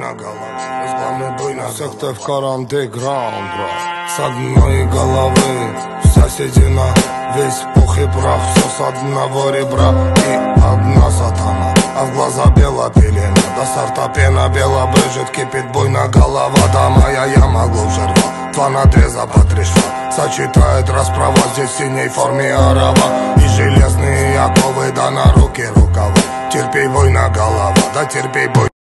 на голове, главный бой на секте в карандеграунд, брат. С одной головы вся седина, весь пух и прах, все с одного ребра и одна сатана, а в глаза бела пелена. До старта пена бела брызжет, кипит буйно голова. Да моя яма глубже рва, 2 надреза по 3 шва. Сочетает расправа, здесь в синей форме арава и железные оковы, да на руки рукава. Терпей, война голова, да терпей, бой.